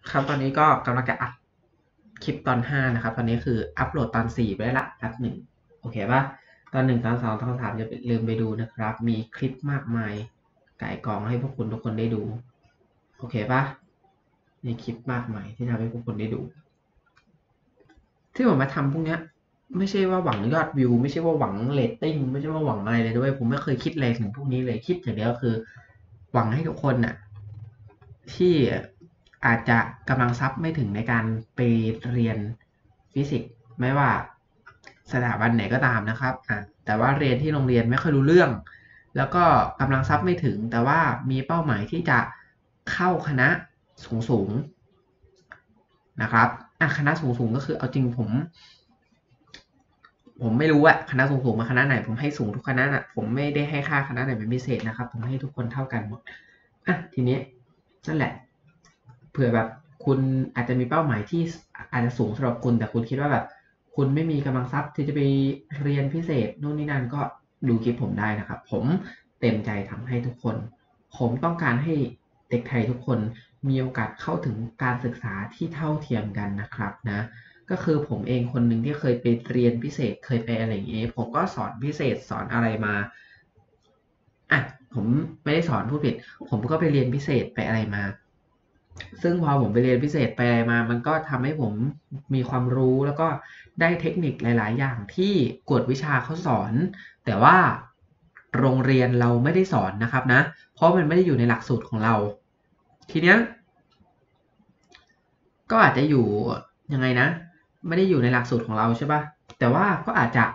ครับตอนนี้ก็กำลังจะอัดคลิปตอน5นะครับตอนนี้คืออัปโหลดตอน4ไปได้ละแป๊บหนึ่งโอเคป่ะตอน1ตอน2ตอน3อย่าลืมไปดูนะครับมีคลิปมากมายก่ายกองให้พวกคุณทุกคนได้ดูโอเคป่ะมีคลิปมากมายที่ทำให้พวกคุณได้ดูที่ผมมาทำพวกเนี้ยไม่ใช่ว่าหวังยอดวิวไม่ใช่ว่าหวังเรตติ้งไม่ใช่ว่าหวังอะไรเลยด้วยผมไม่เคยคิดอะไรถึงพวกนี้เลยคิดอย่างเดียวคือหวังให้ทุกคนน่ะ ที่อาจจะกำลังทรัพย์ไม่ถึงในการไปเรียนฟิสิกส์ไม่ว่าสถาบันไหนก็ตามนะครับแต่ว่าเรียนที่โรงเรียนไม่ค่อยรู้เรื่องแล้วก็กำลังทรัพย์ไม่ถึงแต่ว่ามีเป้าหมายที่จะเข้าคณะสูงนะครับคณะสูงก็คือเอาจริงผมไม่รู้อะคณะสูงมาคณะไหนผมให้สูงทุกคณะน่ะผมไม่ได้ให้ค่าคณะไหนเป็นพิเศษนะครับผมให้ทุกคนเท่ากันหมดทีนี้นั่นแหละ เผื่อแบบคุณอาจจะมีเป้าหมายที่อาจจะสูงสำหรับคุณแต่คุณคิดว่าแบบคุณไม่มีกำลังทรัพย์ที่จะไปเรียนพิเศษนู่นนี่นั่นก็ดูคลิปผมได้นะครับผมเต็มใจทำให้ทุกคนผมต้องการให้เด็กไทยทุกคนมีโอกาสเข้าถึงการศึกษาที่เท่าเทียมกันนะครับนะก็คือผมเองคนหนึ่งที่เคยไปเรียนพิเศษเคยไปอะไรอย่างเงี้ยผมก็สอนพิเศษสอนอะไรมาผมไม่ได้สอนผู้ผิดผมก็ไปเรียนพิเศษไปอะไรมา ซึ่งพอผมไปเรียนพิเศษไปมา มันก็ทำให้ผมมีความรู้แล้วก็ได้เทคนิคหลายๆอย่างที่กวดวิชาเขาสอน แต่ว่าโรงเรียนเราไม่ได้สอนนะครับนะ เพราะมันไม่ได้อยู่ในหลักสูตรของเรา ทีเนี้ยก็อาจจะอยู่ยังไงนะ ไม่ได้อยู่ในหลักสูตรของเราใช่ปะแต่ว่าก็อาจจะ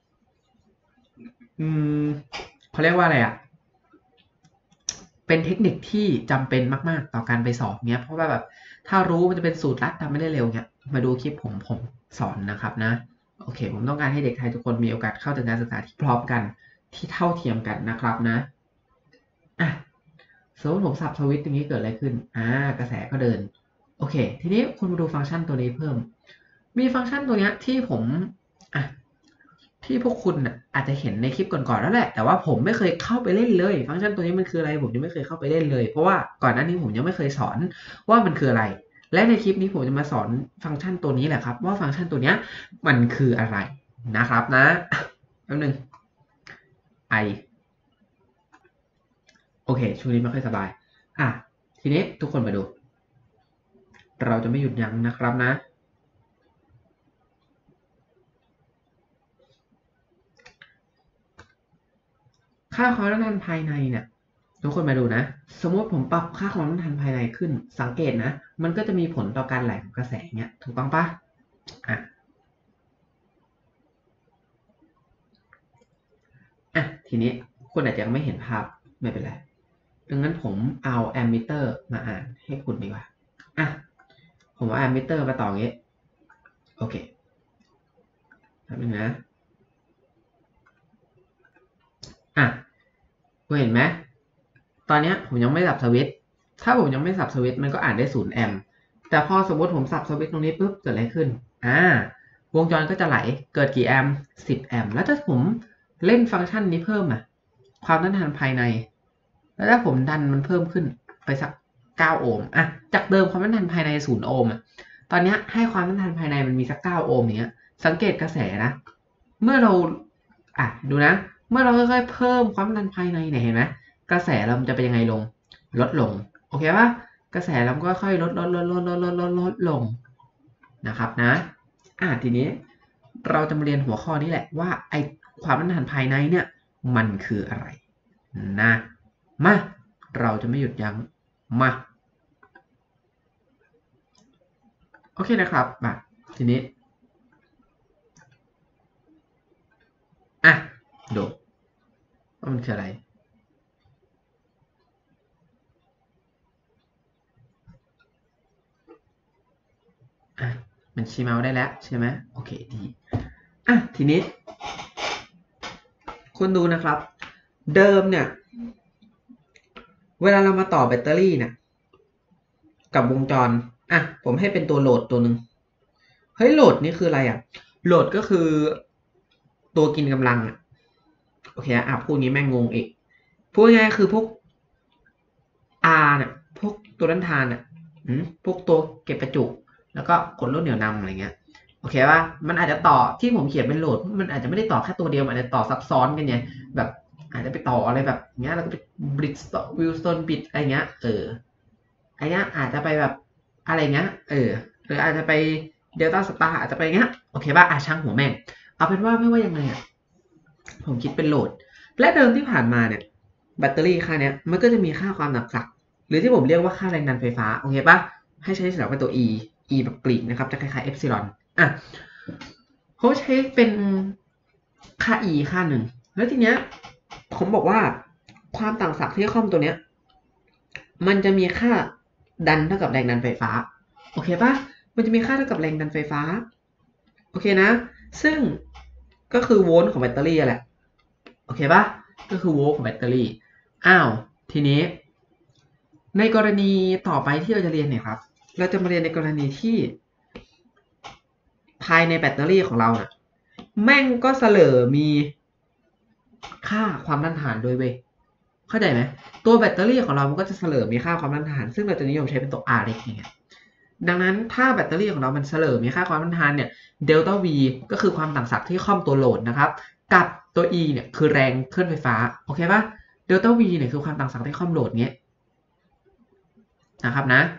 อืมเขาเรียกว่าอะไรอะ เป็นเทคนิคที่จำเป็นมากๆต่อการไปสอบเนี้ยเพราะว่าแบบถ้ารู้มันจะเป็นสูตรลัดทำไม่ได้เร็วเนี้ยมาดูคลิปผมสอนนะครับนะโอเคผมต้องการให้เด็กไทยทุกคนมีโอกาสเข้าถึงการศึกษาที่พร้อมกันที่เท่าเทียมกันนะครับนะอ่ะสมมติผมสับสวิตช์อย่างนี้เกิดอะไรขึ้นกระแสก็เดินโอเคทีนี้คุณมาดูฟังก์ชันตัวนี้เพิ่มมีฟังก์ชันตัวเนี้ยที่ผมอ่ะ ที่พวกคุณน่ะอาจจะเห็นในคลิปก่อนๆแล้วแหละแต่ว่าผมไม่เคยเข้าไปเล่นเลยฟังก์ชันตัวนี้มันคืออะไรผมยังไม่เคยเข้าไปเล่นเลยเพราะว่าก่อนหน้านี้ผมยังไม่เคยสอนว่ามันคืออะไรและในคลิปนี้ผมจะมาสอนฟังก์ชันตัวนี้แหละครับว่าฟังก์ชันตัวเนี้ยมันคืออะไรนะครับนะแป๊บนึงไอโอเคช่วงนี้ไม่ค่อยสบายทีนี้ทุกคนมาดูเราจะไม่หยุดยั้งนะครับนะค่าความต้านทานภายในเนี่ย ทุกคนมาดูนะสมมติผมปรับค่าความต้านทานภายในขึ้นสังเกตนะมันก็จะมีผลต่อการไหลของกระแสเนี้ยถูกต้องปะอ่ะทีนี้คุณอาจจะยังไม่เห็นภาพไม่เป็นไรดังนั้นผมเอาแอมมิเตอร์มาอ่านให้คุณดีกว่าอ่ะผมเอาแอมมิเตอร์มาต่ออย่างงี้โอเคแป๊บนึงนะอ่ะคุณเห็นไหมตอนนี้ผมยังไม่สับสวิตช์ถ้าผมยังไม่สับสวิตช์มันก็อ่านได้0แอมป์แต่พอสมมติผมสับสวิตช์ตรงนี้ปุ๊บเกิดอะไรขึ้นวงจรก็จะไหลเกิดกี่แอมป์10แอมป์แล้วถ้าผมเล่นฟังก์ชันนี้เพิ่มความต้านทานภายในแล้วถ้าผมดันมันเพิ่มขึ้นไปสัก9โอห์มจากเดิมความต้านทานภายใน0โอห์มตอนนี้ให้ความต้านทานภายในมันมีสัก9โอห์มอย่างเงี้ยสังเกตกระแสนะเมื่อเราดูนะเมื่อเราค่อยๆเพิ่มความต้านทานภายในเนี่ยเห็นไหม กระแสเรามันจะเป็นยังไงลงลดลงโอเคป่ะกระแสเราก็ค่อยลดลงนะครับนะทีนี้เราจะมาเรียนหัวข้อนี้แหละว่าไอความต้านทานภายในเนี่ยมันคืออะไรนะมาเราจะไม่หยุดยั้งมาโอเคนะครับมาทีนี้ดูว่ามันคืออะไรมันชี้เมาส์ได้แล้วใช่ไหมโอเคดีทีนี้คุณดูนะครับเดิมเนี่ยเวลาเรามาต่อแบตเตอรี่เนี่ยกับวงจรผมให้เป็นตัวโหลดตัวหนึ่งเฮ้ยโหลดนี่คืออะไรโหลดก็คือตัวกินกำลังโอเคพูดงี้แม่งงงอีกพูดง่ายๆคือพวก R เนี่ยพวกตัวต้านทานพวกตัวเก็บประจุแล้วก็กดลวดเหนี่ยวนำอะไรเงี้ยโอเคป่ะมันอาจจะต่อที่ผมเขียนเป็นโหลดมันอาจจะไม่ได้ต่อแค่ตัวเดียวมันอาจจะต่อซับซ้อนกันไงแบบอาจจะไปต่ออะไรแบบเงี้ยแล้วก็ไปบริดวิลสโตนบิดอะไรเงี้ยไอ้เงี้ยอาจจะไปแบบอะไรเงี้ยหรืออาจจะไปเดลต้าสตาร์อาจจะไปเงี้ยโอเคป่ะช่างหัวแม่งเอาเป็นว่าไม่ว่ายังไงผมคิดเป็นโหลดและเดิมที่ผ่านมาเนี่ยแบตเตอรี่ค่านี้มันก็จะมีค่าความหนักสักหรือที่ผมเรียกว่าค่าแรงดันไฟฟ้าโอเคป่ะให้ใช้สลับเป็นตัว e แบบกรีกนะครับจะคล้ายๆเอฟซิลอนเขาใช้เป็นค่า e ค่าหนึ่งแล้วทีเนี้ยผมบอกว่าความต่างศักย์ที่ค่อมตัวเนี้ยมันจะมีค่าดันเท่ากับแรงดันไฟฟ้าโอเคป่ะมันจะมีค่าเท่ากับแรงดันไฟฟ้าโอเคนะซึ่งก็คือโวลต์ของแบตเตอรี่แหละโอเคป่ะก็คือโวลต์ของแบตเตอรี่ทีนี้ในกรณีต่อไปที่เราจะเรียนเนี่ยครับเราจะมาเรียนในกรณีที่ภายในแบตเตอรี่ของเราเนี่ยแม่งก็เสลอมีค่าความต้านทานด้วยเว้ยเข้าใจไหมตัวแบตเตอรี่ของเรามันก็จะเสลอมีค่าความต้านทานซึ่งเราจะนิยมใช้เป็นตัว R เล็กอย่างเงี้ยดังนั้นถ้าแบตเตอรี่ของเรามันเสลอมีค่าความต้านทานเนี่ยเดลต้า V ก็คือความต่างศักย์ที่ค่อมตัวโหลดนะครับกับตัว E เนี่ยคือแรงเคลื่อนไฟฟ้าโอเคป่ะเดลต้า V เนี่ยคือความต่างศักย์ที่ค่อมโหลดเงี้ยนะครับนะ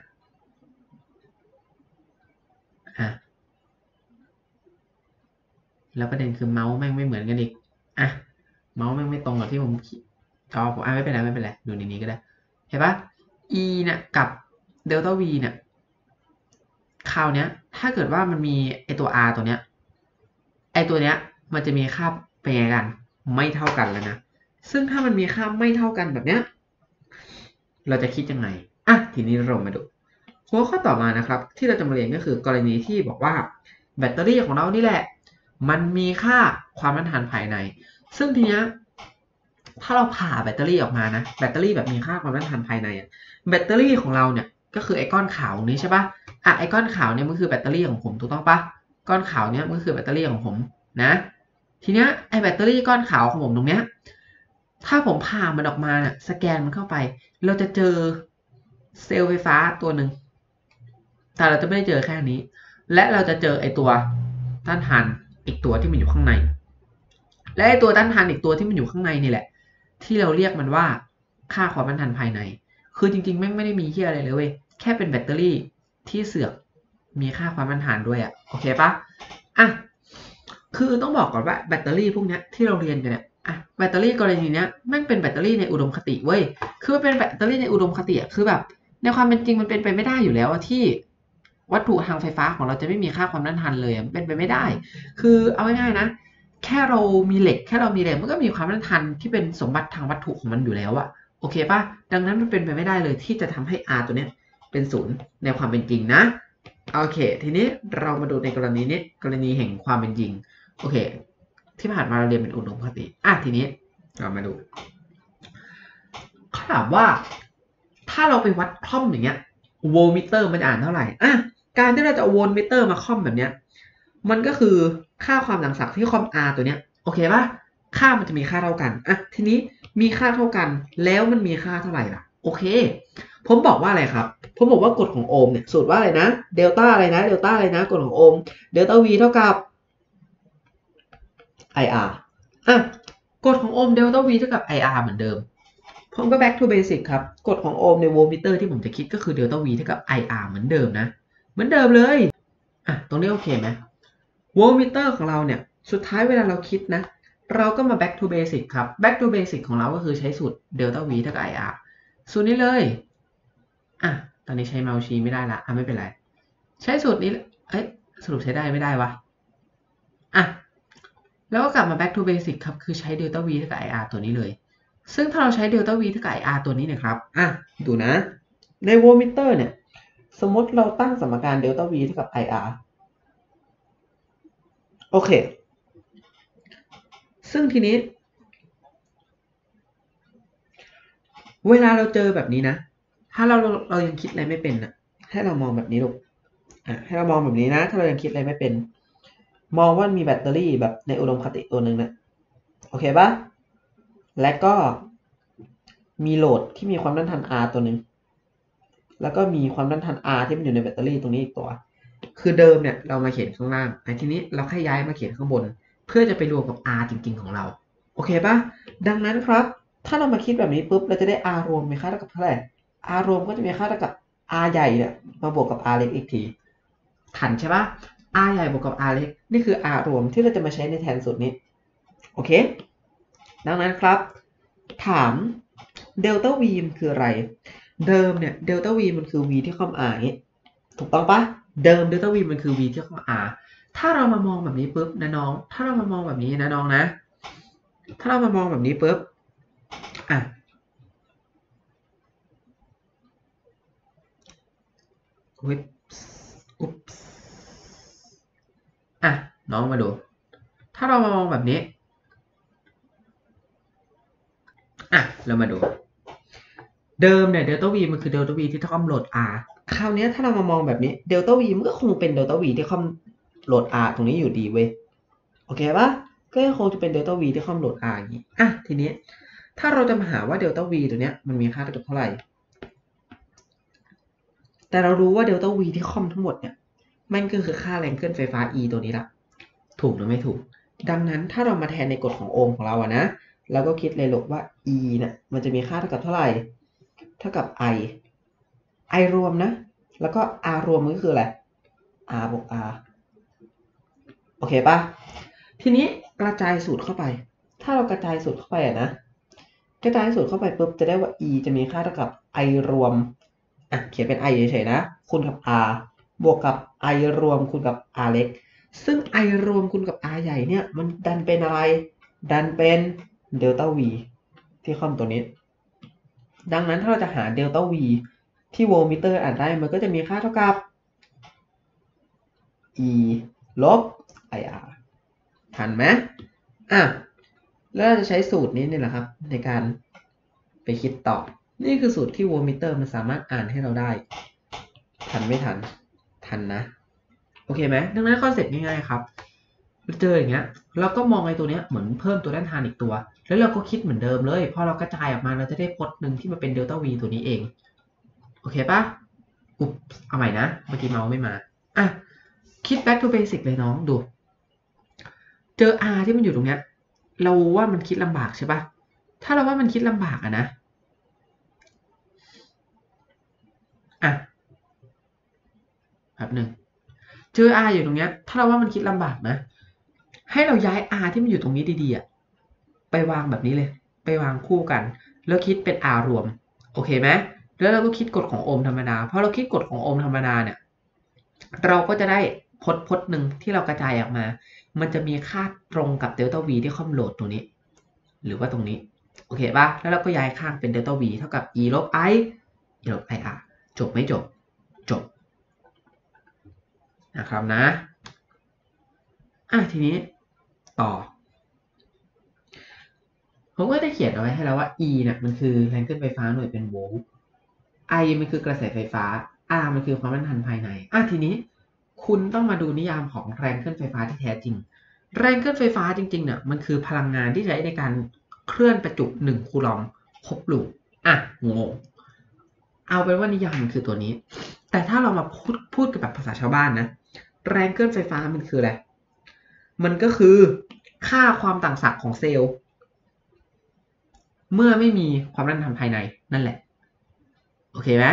แล้วประเด็นคือเมาส์แม่งไม่เหมือนกันอีกเมาส์แม่งไม่ตรงกับที่ผมผมไม่เป็นไรดูในนี้ก็ได้เห็นปะ e เนี่ยกับเดลต้า v เนี่ยคราวเนี้ยถ้าเกิดว่ามันมีไอตัว r ตัวเนี้ยมันจะมีค่าเป็นไงกันไม่เท่ากันแล้วนะซึ่งถ้ามันมีค่าไม่เท่ากันแบบเนี้ยเราจะคิดยังไงทีนี้เรามาดูหัวข้อต่อมานะครับที่เราจะมาเรียนก็คือกรณีที่บอกว่าแบตเตอรี่ของเรานี่แหละมันมีค่าความต้านทานภายในซึ่งทีเนี้ยถ้าเราผ่าแบตเตอรี่ออกมานะแบตเตอรี่แบบมีค่าความต้านทานภายในแบตเตอรี่ของเราเนี่ยก็คือไอก้อนขาวนี้ใช่ปะไอก้อนขาวเนี่ยมันคือแบตเตอรี่ของผมถูกต้องปะก้อนขาวเนี่ยมันคือแบตเตอรี่ของผมนะทีเนี้ยไอแบตเตอรี่ก้อนขาวของผมตรงเนี้ยถ้าผมผ่ามันออกมาเนี่ยสแกนมันเข้าไปเราจะเจอเซลล์ไฟฟ้าตัวหนึ่งแต่เราจะไม่ได้เจอแค่นี้และเราจะเจอไอตัวต้านทานอีกตัวที่มันอยู่ข้างในและไอตัวต้านทานอีกตัวที่มันอยู่ข้างในนี่แหละที่เราเรียกมันว่าค่าความต้านทานภายในคือจริงๆแม่งไม่ได้มีเหี้ยอะไรเลยเว้ยแค่เป็นแบตเตอรี่ที่เสือกมีค่าความต้านทานด้วยโอเคปะคือต้องบอกก่อนว่าแบตเตอรี่พวกนี้ที่เราเรียนกันเนี่ยแบตเตอรี่กรณีนี้แม่งเป็นแบตเตอรี่ในอุดมคติเว้ยคือมันเป็นแบตเตอรี่ในอุดมคติคือแบบในความเป็นจริงมันเป็นไปไม่ได้อยู่แล้วที่วัตถุทางไฟฟ้าของเราจะไม่มีค่าความต้านทานเลยมันเป็นไปไม่ได้คือเอาง่ายๆนะแค่เรามีเหล็กมันก็มีความต้านทานที่เป็นสมบัติทางวัตถุของมันอยู่แล้วโอเคป่ะดังนั้นมันเป็นไปไม่ได้เลยที่จะทำให้ R ตัวนี้เป็นศูนย์ในความเป็นจริงนะโอเคทีนี้เรามาดูในกรณีนี้กรณีแห่งความเป็นจริงโอเคที่ผ่านมาเราเรียนเป็นอุดมคติทีนี้เรามาดูเขาถามว่าถ้าเราไปวัดคอมอย่างเงี้ยโวลต์มิเตอร์มันอ่านเท่าไหร่การที่เราจะเอาโวลต์มิเตอร์มาคอมแบบเนี้ยมันก็คือค่าความต่างศักย์ที่คอม R ตัวเนี้ยโอเคป่ะค่ามันจะมีค่าเท่ากันทีนี้มีค่าเท่ากันแล้วมันมีค่าเท่าไหร่ล่ะโอเคผมบอกว่าอะไรครับผมบอกว่ากฎของโอห์มเนี่ยสูตรว่าอะไรนะเดลต้าอะไรนะกฎของโอห์มเดลต้า V เท่ากับ IR กฎของโอห์มเดลต้า V เท่ากับ IR เหมือนเดิมผมก็ back to basic ครับกฎของโอห์มในโวลต์มิเตอร์ที่ผมจะคิดก็คือเดลต้า V เท่ากับ IR เหมือนเดิมนะเหมือนเดิมเลยตรงนี้โอเคไหมโวลต์มิเตอร์ของเราเนี่ยสุดท้ายเวลาเราคิดนะเราก็มา back to basic ครับ back to basic ของเราก็คือใช้สูตร delta v เท่ากับ IR สูตรนี้เลยตอนนี้ใช้เมาส์ชี้ไม่ได้ละไม่เป็นไรใช้สูตรนี้สรุปใช้ได้ไม่ได้วะแล้วก็กลับมา back to basic ครับคือใช้ delta v เท่ากับ IR ตัวนี้เลยซึ่งถ้าเราใช้ delta v เท่ากับ IR ตัวนี้เนี่ยครับดูนะในโวลต์มิเตอร์เนี่ยสมมติเราตั้งสมการ delta v เท่ากับ IR โอเคซึ่งทีนี้เวลาเราเจอแบบนี้นะถ้าเรายังคิดอะไรไม่เป็นให้เรามองแบบนี้ลูกให้เรามองแบบนี้นะถ้าเรายังคิดอะไรไม่เป็นมองว่ามีแบตเตอรี่แบบในอุดมคติตัวหนึ่งนะโอเคปะและก็มีโหลดที่มีความต้านทาน R ตัวหนึ่งแล้วก็มีความต้านทาน R ที่มันอยู่ในแบตเตอรี่ตรงนี้อีกตัว คือเดิมเนี่ยเรามาเขียนข้างล่างแต่ทีนี้เราแค่ย้ายมาเขียนข้างบน เพื่อจะไปรวมกับ R จริงๆของเรา โอเคปะดังนั้นครับ ถ้าเรามาคิดแบบนี้ปุ๊บ เราจะได้ R รวมมีค่าเท่ากับเท่าไหร่ R รวมก็จะมีค่าเท่ากับ R ใหญ่เนี่ยมาบวกกับ R เล็กอีกทีทันใช่ปะ R ใหญ่บวกกับ R เล็กนี่คือ R รวมที่เราจะมาใช้ในแทนสูตรนี้ โอเค ดังนั้นครับ ถามเดลต้า V มันคืออะไร เดิมเนี่ยเดลต้า V มันคือ V ที่ค่อม R อย่างนี้ถูกต้องปะเดิมเดลต้า V มันคือ V ที่ค่อม R ถ้าเรามามองแบบนี้ปุ๊บนะน้องถ้าเรามามองแบบนี้นะน้องนะถ้าเรามามองแบบนี้ปุ๊บอ่ะอุ๊บอุ๊บอ่ะน้องมาดูถ้าเรามามองแบบนี้อ่ะเรามาดูเดิมเนี่ยเดลต้า V มันคือเดลต้า V ที่ค่อมโหลด R คราวนี้ถ้าเรามามองแบบนี้เดลต้า V มันก็คงเป็นเดลต้า V ที่ค่อมโหลด R ตรงนี้อยู่ดีเว้ยโอเคปะก็คงจะเป็นเดลต้า V ที่ค่อมโหลด R อย่างนี้อ่ะทีนี้ถ้าเราจะมาหาว่าเดลต้า V ตัวเนี้ยมันมีค่าเท่ากับเท่าไหร่แต่เรารู้ว่าเดลต้า V ที่ค่อมทั้งหมดเนี่ยมันก็คือค่าแรงเคลื่อนไฟฟ้า E ตัวนี้ละถูกหรือไม่ถูกดังนั้นถ้าเรามาแทนในกฎของโอห์มของเราอะนะเราก็คิดเลยลูกว่า E เนี่ยมันจะมีค่าเท่ากับเท่าไหร่เท่ากับ I รวมนะแล้วก็ R รวมมันก็คืออะไร R บวก R โอเคปะทีนี้กระจายสูตรเข้าไปถ้าเรากระจายสูตรเข้าไปอะนะกระจายสูตรเข้าไปปุ๊บจะได้ว่า E จะมีค่าเท่ากับ I รวมเขียนเป็น I เฉยๆนะคูณกับ R บวกกับ I รวมคูณกับ R เล็กซึ่ง I รวมคูณกับ R ใหญ่เนี่ยมันดันเป็นอะไรดันเป็นเดลต้า V ที่ค่อมตัวนี้ดังนั้นถ้าเราจะหาเดลต้า V ที่โวลต์มิเตอร์อ่านได้มันก็จะมีค่าเท่ากับ E ลบ IR ทันไหมแล้วเราจะใช้สูตรนี้นี่แหละครับในการไปคิดต่อนี่คือสูตรที่โวลต์มิเตอร์มันสามารถอ่านให้เราได้ทันไม่ทันทันนะโอเคไหมดังนั้นคอนเซ็ปต์ง่ายๆครับเจออย่างเงี้ยเราก็มองไอ้ตัวเนี้ยเหมือนเพิ่มตัวด้านทานอีกตัวแล้วเราก็คิดเหมือนเดิมเลยพอเรากระจายออกมาเราจะได้พจน์หนึ่งที่มันเป็นเดลต้า V ตัวนี้เองโอเคปะอุ๊บเอาใหม่นะเมื่อกี้เมาส์ไม่มาคิด back to basic เลยน้องดูเจอ R ที่มันอยู่ตรงเนี้ยเราว่ามันคิดลำบากใช่ปะถ้าเราว่ามันคิดลำบากนะแบบหนึ่งเจอ R อยู่ตรงเนี้ยถ้าเราว่ามันคิดลำบากนะให้เราย้าย R ที่มันอยู่ตรงนี้ดีๆไปวางแบบนี้เลยไปวางคู่กันแล้วคิดเป็น R รวมโอเคไหมแล้วเราก็คิดกฎของโอห์มธรรมดาพอเราคิดกฎของโอห์มธรรมดาเนี่ยเราก็จะได้พจน์หนึ่งที่เรากระจายออกมามันจะมีค่าตรงกับเดลต้า V ที่ค่อมโหลดตรงนี้หรือว่าตรงนี้โอเคป่ะแล้วเราก็ย้ายข้างเป็นเดลต้า V เท่ากับ E ลบ I ลบ IR จบไม่จบจบนะครับนะทีนี้ต่อผมก็ได้เขียนเอาไว้ให้แล้วว่า E เนี่ยมันคือแรงเคลื่อนไฟฟ้าหน่วยเป็นโวลต์ I มันคือกระแสไฟฟ้า R มันคือความต้านทานภายในทีนี้คุณต้องมาดูนิยามของแรงเคลื่อนไฟฟ้าที่แท้จริงแรงเคลื่อนไฟฟ้าจริงๆเนี่ยมันคือพลังงานที่ใช้ในการเคลื่อนประจุ1คูลอมครบลูปงงเอาเป็นว่านิยามมันคือตัวนี้แต่ถ้าเรามาพูดกับแบบภาษาชาวบ้านนะแรงเคลื่อนไฟฟ้ามันคืออะไรมันก็คือค่าความต่างศักย์ของเซลล์เมื่อไม่มีความต้านทานภายในนั่นแหละโอเคไหม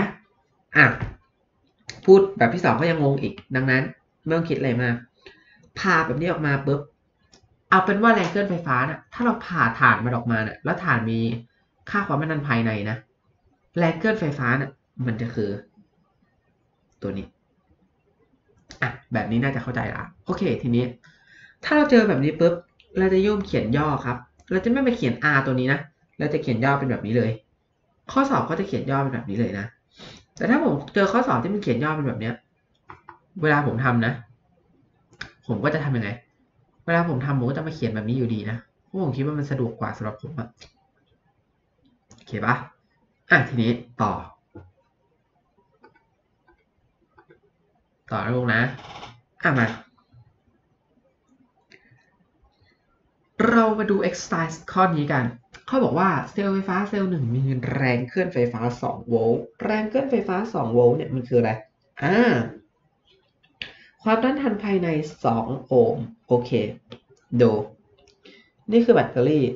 พูดแบบที่สองก็ยังงงอีกดังนั้นไม่ต้องคิดอะไรมากผ่าแบบนี้ออกมาปุ๊บเอาเป็นว่าแรงเคลื่อนไฟฟ้าน่ะถ้าเราผ่าถ่านมันออกมาน่ะแล้วถ่านมีค่าความต้านทานภายในนะแรงเคลื่อนไฟฟ้าน่ะมันจะคือตัวนี้แบบนี้น่าจะเข้าใจละโอเคทีนี้ถ้าเราเจอแบบนี้ปุ๊บเราจะโยมเขียนย่อครับเราจะไม่ไปเขียน R ตัวนี้นะเราจะเขียนย่อเป็นแบบนี้เลยข้อสอบก็จะเขียนย่อเป็นแบบนี้เลยนะแต่ถ้าผมเจอข้อสอบที่มันเขียนย่อเป็นแบบนี้เวลาผมทำนะผมก็จะทำยังไงเวลาผมทำผมก็จะมาเขียนแบบนี้อยู่ดีนะเพราะผมคิดว่ามันสะดวกกว่าสำหรับผมโอเคปะทีนี้ต่อนะลูกนะมาเรามาดู exercise ข้อนี้กันเขาบอกว่าเซลล์ไฟฟ้าเซลล์หนึ่งมีแรงเคลื่อนไฟฟ้า2โวลต์แรงเคลื่อนไฟฟ้า2โวลต์เนี่ยมันคืออะไรความต้านทานภายใน2โอห์มโอเคดูนี่คือแบตเตอรี่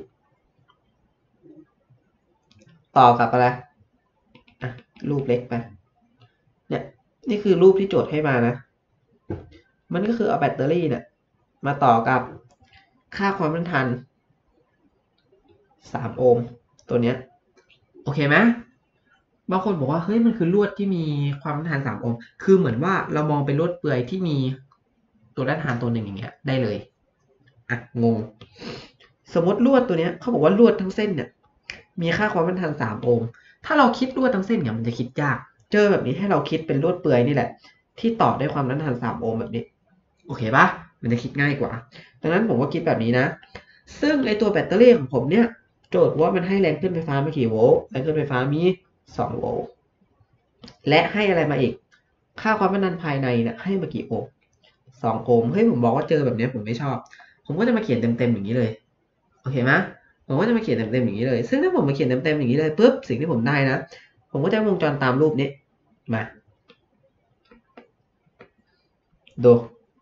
ต่อกับอะไรรูปเล็กไปเนี่ยนี่คือรูปที่โจทย์ให้มานะมันก็คือเอาแบตเตอรี่เนี่ยมาต่อกับค่าความต้านทาน3โอห์มตัวเนี้ยโอเคไหมบางคนบอกว่าเฮ้ยมันคือลวดที่มีความต้านทาน3โอห์มคือเหมือนว่าเรามองเป็นลวดเปลือยที่มีตัวต้านทานตัวหนึ่งอย่างเงี้ยได้เลยงงสมมติลวดตัวเนี้ยเขาบอกว่าลวดทั้งเส้นเนี่ยมีค่าความต้านทาน3โอห์มถ้าเราคิดลวดทั้งเส้นเนี่ยมันจะคิดยากเจอแบบนี้ให้เราคิดเป็นลวดเปลือยนี่แหละที่ต่อด้วยความต้านทาน3โอห์มแบบนี้โอเคปะมันจะคิดง่ายกว่าดังนั้นผมก็คิดแบบนี้นะซึ่งไอตัวแบตเตอรี่ของผมเนี่ยโจทย์ว่ามันให้แรงเคลื่อนไฟฟ้ามากี่โวลต์แรงเคลื่อนไฟฟ้ามี2โวลต์และให้อะไรมาอีกค่าความต้านทานภายในเนี่ยให้มากี่โอห์ม2โอห์มเฮ้ยผมบอกว่าเจอแบบนี้ผมไม่ชอบผมก็จะมาเขียนเต็มๆอย่างนี้เลยโอเคไหมผมก็จะมาเขียนเต็มๆอย่างนี้เลยซึ่งถ้าผมมาเขียนเต็มๆอย่างนี้เลยปุ๊บสิ่งที่ผมได้นะผมก็จะวงจรตามรูปนี้มาดู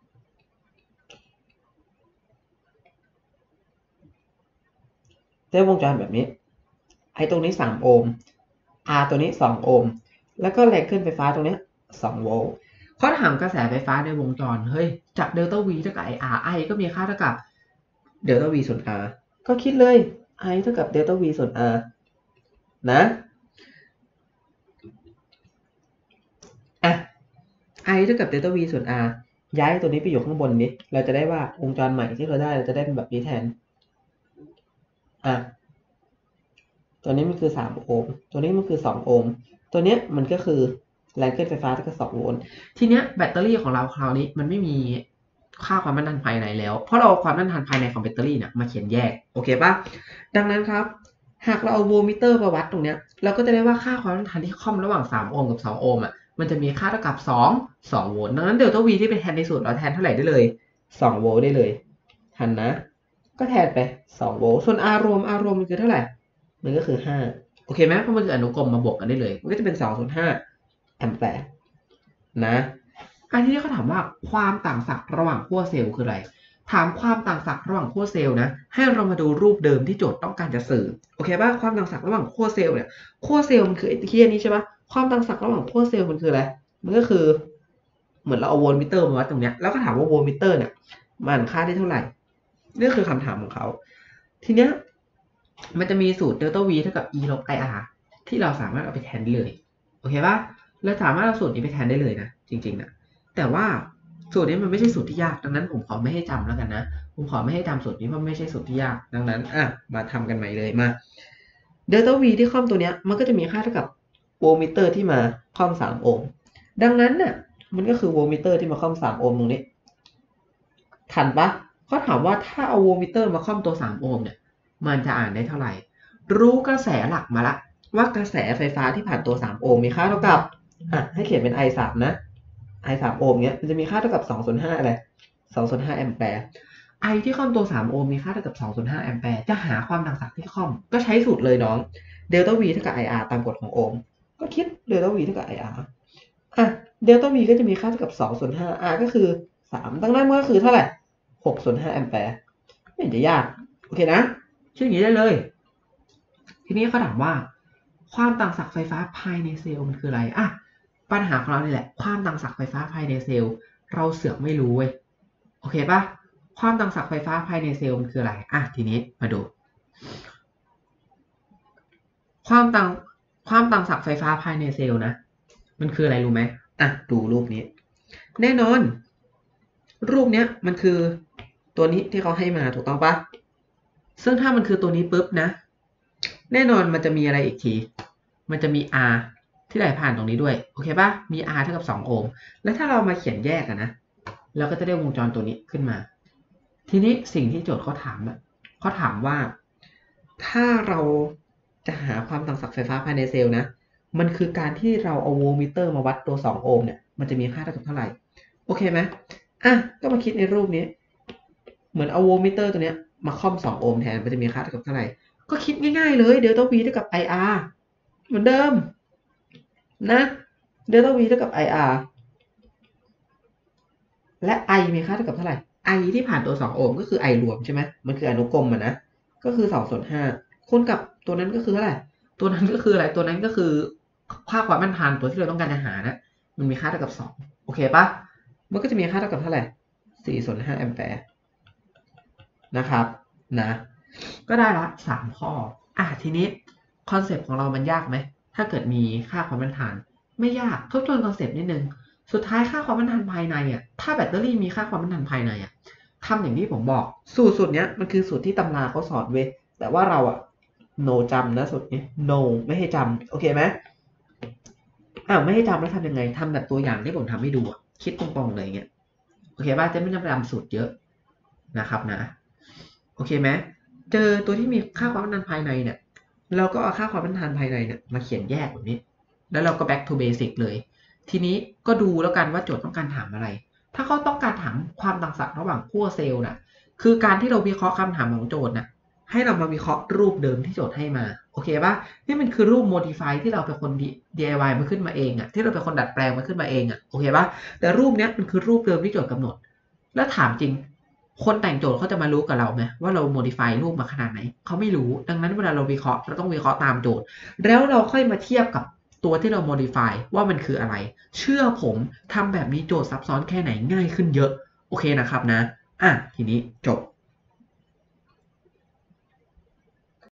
ได้วงจรแบบนี้ไอ้ตรงนี้3โอห์ม R ตัวนี้2โอห์มแล้วก็แรงเคลื่อนไฟฟ้าตรงนี้2โวลต์เขาถามกระแสไฟฟ้าในวงจรเฮ้ยจากเดลต้า V เท่ากับ IR I ก็มีค่าเท่ากับเดลต้า V ส่วน R ก็คิดเลย I เท่ากับเดลต้า V ส่วน R นะI เท่ากับเดลต้า V ส่วน R ย้ายตัวนี้ไปอยู่ข้างบนนี้เราจะได้ว่าวงจรใหม่ที่เราได้เราจะได้เป็นแบบนี้แทนตัวนี้มันคือ3โอห์มตัวนี้มันคือ2โอห์มตัวเนี้ยมันก็คือแรงเคลื่อนไฟฟ้าเท่ากับ2โวลต์ทีเนี้ยแบตเตอรี่ของเราคราวนี้มันไม่มีค่าความต้านทานภายในแล้วเพราะเราเอาความต้านทานภายในของแบตเตอรี่เนี่ยมาเขียนแยกโอเคปะดังนั้นครับหากเราเอาโวลต์มิเตอร์มาวัดตรงเนี้ยเราก็จะได้ว่าค่าความต้านทานที่ค่อมระหว่าง3โอห์มกับ2โอห์มมันจะมีค่าเท่ากับ2โวลต์ดังนั้นเดลต้า V ที่เป็นแทนในสูตรเราแทนเท่าไหร่ได้เลย2โวลต์ได้เลยทันนะก็แทนไป2โวลต์ส่วน R รวมมันคือเท่าไหร่มันก็คือ5โอเคไหมเพราะมันคืออนุกรมมาบวกกันได้เลยมันก็จะเป็น2ส่วน5แอมแปร์นะที่นี้เขาถามว่าความต่างศักย์ระหว่างขั้วเซลล์คืออะไรถามความต่างศักย์ระหว่างขั้วเซลล์นะให้เรามาดูรูปเดิมที่โจทย์ต้องการจะสื่อโอเคป่ะความต่างศักย์ระหว่างขั้วเซลล์เนี่ยขั้วเซลล์มันคือไอ้ที่นี้ใช่ป่ะความต่างศักย์ระหว่างขั้วเซลล์มันคืออะไรมันก็คือเหมือนเราเอาโวลต์มิเตอร์มาวัดตรงเนี้ยแล้วก็ถามว่าโวลต์มิเตอร์เนี่ยมันค่าได้เท่าไหร่นี่คือคำถามของเขาทีเนี้ยมันจะมีสูตรเดลต้า V เท่ากับ E ลบ IR ที่เราสามารถเอาไปแทนได้เลยโอเคป่ะเราสามารถเอาสูตรนี้ไปแทนได้เลยนะจริงๆนะแต่ว่าสูตรนี้มันไม่ใช่สูตรที่ยากดังนั้นผมขอไม่ให้จำแล้วกันนะผมขอไม่ให้จำสูตรนี้เพราะไม่ใช่สูตรที่ยากดังนั้นมาทำกันใหม่เลยมาเดลต้า V ที่ค่อมตัวเนี้ยมันก็จะมีค่าเท่ากับโวลต์มิเตอร์ที่มาค่อม3โอห์มดังนั้นน่ะมันก็คือโวลต์มิเตอร์ที่มาค่อม3โอห์มตรงนี้ทันปะเขาถามว่าถ้าเอาโวลต์มิเตอร์มาค่อมตัว3โอห์มเนี่ยมันจะอ่านได้เท่าไหร่รู้กระแสหลักมาละว่ากระแสไฟฟ้าที่ผ่านตัว3โอห์มมีค่าเท่ากับให้เขียนเป็น I3 นะ I3 โอห์มเนี้ยมันจะมีค่าเท่ากับ2ส่วน5อะไร2ส่วน5แอมแปร์ I ที่ค่อมตัว3โอห์มมีค่าเท่ากับ2ส่วน5แอมแปร์จะหาความต่างศักย์ที่ค่อมก็ใช้สูตรเลยน้องเดลต้า V เท่ากับ IR ตามกฎของโอห์มก็คิดเดลต้า V เท่ากับ IR เดลต้า V ก็จะมีค่าเท่ากับ2ส่วน5 R ก็คือ3ดังนั้นมันก็คือเท่าไหร่6ส่วน5แอมแปร์ไม่เห็นจะยากโอเคนะชื่ออย่างนี้ได้เลยทีนี้เขาถามว่าความต่างศักย์ไฟฟ้าภายในเซลล์มันคืออะไรปัญหาของเรานี่แหละความต่างศักย์ไฟฟ้าภายในเซลล์เราเสือกไม่รู้เว้ยโอเคปะความต่างศักย์ไฟฟ้าภายในเซลล์มันคืออะไรทีนี้มาดูความต่างศักย์ไฟฟ้าภายในเซลล์นะมันคืออะไรรู้ไหมดูรูปนี้แน่นอนรูปเนี้ยมันคือตัวนี้ที่เขาให้มาถูกต้องปะซึ่งถ้ามันคือตัวนี้ปุ๊บนะแน่นอนมันจะมีอะไรอีกทีมันจะมี R ที่ไหลผ่านตรงนี้ด้วยโอเคปะมี R เท่ากับ2โอห์มแล้วถ้าเรามาเขียนแยกนะเราก็จะได้วงจรตัวนี้ขึ้นมาทีนี้สิ่งที่โจทย์เขาถามว่าถ้าเราจะหาความต่างศักย์ไฟฟ้าภายในเซลล์นะมันคือการที่เราเอาโวลต์มิเตอร์มาวัดตัว2โอห์มเนี่ยมันจะมีค่าเท่ากับเท่าไหร่โอเคไหมก็มาคิดในรูปนี้เหมือนเอาโวลต์มิเตอร์ตัวเนี้ยมาค่อม2โอห์มแทนมันจะมีค่าเท่ากับเท่าไหร่ก็คิดง่ายๆเลยเดลต้า v เท่ากับ IR เหมือนเดิมนะเดลต้า v เท่ากับ IR และ I มีค่าเท่ากับเท่าไหร่ I ที่ผ่านตัว2โอห์มก็คือ I รวมใช่ไหมมันคืออนุกรมนะก็คือ2/5คูณกับตัวนั้นก็คือเท่าไหร่ตัวนั้นก็คืออะไรตัวนั้นก็คือค่าความต้านทานตัวที่เราต้องการจะหานะมันมีค่าเท่ากับ2โอเคปะมันก็จะมีค่าเท่ากับเท่าไหร่4/5แอมแปร์นะครับนะก็ได้ละ3ข้อทีนี้คอนเซปต์ของเรามันยากไหมถ้าเกิดมีค่าความต้านทานไม่ยากทบทวนคอนเซปต์นิดนึงสุดท้ายค่าความต้านทานภายในถ้าแบตเตอรี่มีค่าความต้านทานภายในทำอย่างที่ผมบอกสูตรเนี้ยมันคือสูตรที่ตำราเขาสอนเว้ยแต่ว่าเราno จำนะสูตรนี้ no ไม่ให้จำโอเคไหมไม่ให้จำแล้วทำยังไงทำแบบตัวอย่างที่ผมทำให้ดูคิดตรงๆเลยเงี้ยโอเคป่ะจะไม่จำไปจำสูตรเยอะนะครับนะโอเคไหมเจอตัวที่มีค่าความต้านทานภายในเนี่ยเราก็เอาค่าความต้านทานภายในเนี่ยมาเขียนแยกแบบนี้แล้วเราก็ back to basic เลยทีนี้ก็ดูแล้วกันว่าโจทย์ต้องการถามอะไรถ้าเขาต้องการถามความต่างศักย์ระหว่างขั้วเซลล์น่ะคือการที่เราวิเคราะห์คำถามของโจทย์น่ะให้เรามาวิเคราะห์รูปเดิมที่โจทย์ให้มาโอเคป่ะนี่มันคือรูป modify ที่เราเป็นคน DIY มาขึ้นมาเองที่เราเป็นคนดัดแปลงมาขึ้นมาเองโอเคป่ะแต่รูปเนี้ยมันคือรูปเดิมที่โจทย์กำหนดแล้วถามจริงคนแต่งโจทย์เขาจะมารู้กับเราไหมว่าเรา modify รูปมาขนาดไหนเขาไม่รู้ดังนั้นเวลาเราวิเคราะห์เราต้องวิเคราะห์ตามโจทย์แล้วเราค่อยมาเทียบกับตัวที่เรา modify ว่ามันคืออะไรเชื่อผมทำแบบนี้โจทย์ซับซ้อนแค่ไหนง่ายขึ้นเยอะโอเคนะครับนะทีนี้จบ